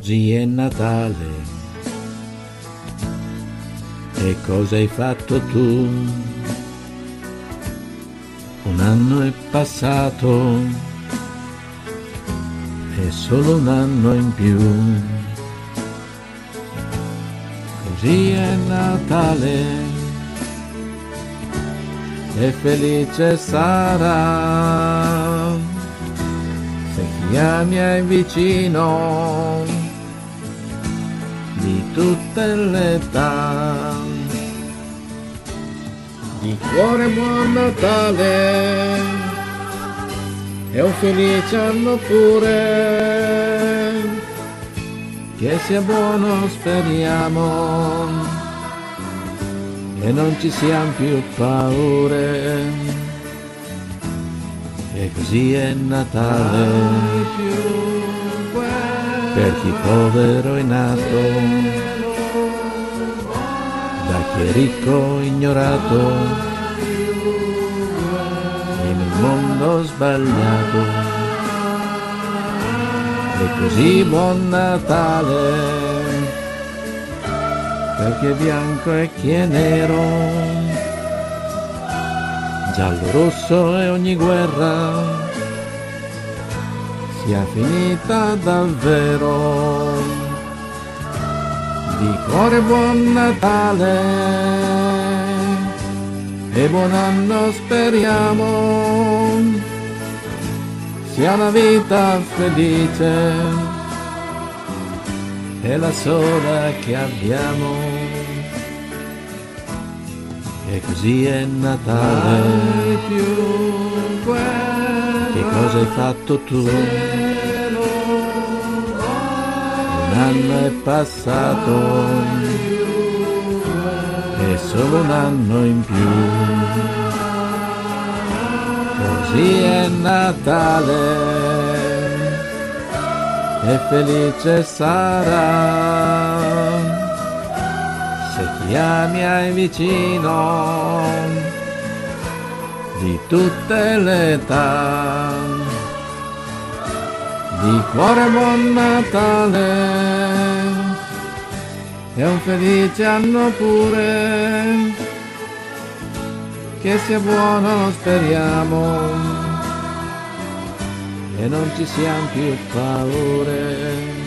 Oggi è Natale, e cosa hai fatto tu? Un anno è passato, è solo un anno in più. Così è Natale, e felice sarà se chi ami è vicino di tutte le età. Di cuore buon Natale e un felice anno pure, che sia buono speriamo e non ci siano più paure. E così è Natale per chi povero è nato, da chi è ricco ignorato in un mondo sbagliato. E così buon Natale per chi è bianco e chi è nero, giallo, rosso e ogni guerra sia finita davvero. Di cuore buon Natale e buon anno speriamo, sia una vita felice è la sola che abbiamo. E così è Natale, che cosa hai fatto tu? Un anno è passato, è solo un anno in più. Così è Natale, e felice sarà se chi ami hai vicino di tutte le età. Di cuore buon Natale e un felice anno pure, che sia buono speriamo e non ci siano più paure.